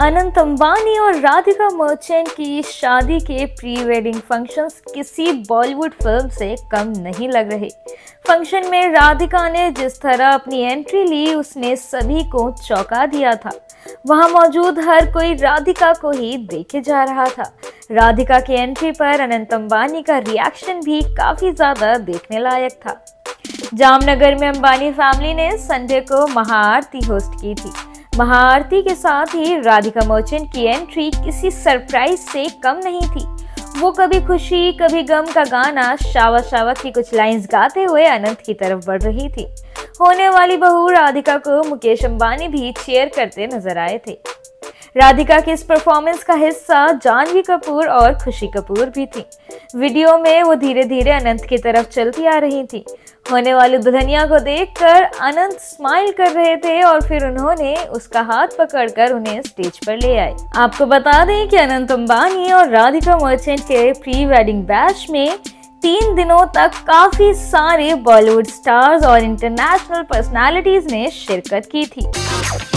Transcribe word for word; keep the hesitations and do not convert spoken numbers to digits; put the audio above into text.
अनंत अंबानी और राधिका मर्चेंट की शादी के प्री वेडिंग फंक्शंस किसी बॉलीवुड फिल्म से कम नहीं लग रहे। फंक्शन में राधिका ने जिस तरह अपनी एंट्री ली उसने सभी को चौंका दिया था। वहां मौजूद हर कोई राधिका को ही देखे जा रहा था। राधिका की एंट्री पर अनंत अंबानी का रिएक्शन भी काफी ज्यादा देखने लायक था। जामनगर में अंबानी फैमिली ने संडे को महाआरती होस्ट की थी। महाआरती के साथ ही राधिका मर्चेंट की एंट्री किसी सरप्राइज से कम नहीं थी। वो कभी खुशी कभी गम का गाना शावा शावा की कुछ लाइंस गाते हुए अनंत की तरफ बढ़ रही थी। होने वाली बहू राधिका को मुकेश अंबानी भी चीयर करते नजर आए थे। राधिका की इस परफॉर्मेंस का हिस्सा जानवी कपूर और खुशी कपूर भी थी। वीडियो में वो धीरे धीरे अनंत की तरफ चलती आ रही थी। होने वाली दुल्हनिया को देखकर अनंत स्माइल कर रहे थे और फिर उन्होंने उसका हाथ पकड़कर उन्हें स्टेज पर ले आए। आपको बता दें कि अनंत अंबानी और राधिका मर्चेंट के प्री वेडिंग बैश में तीन दिनों तक काफी सारे बॉलीवुड स्टार्स और इंटरनेशनल पर्सनालिटीज ने शिरकत की थी।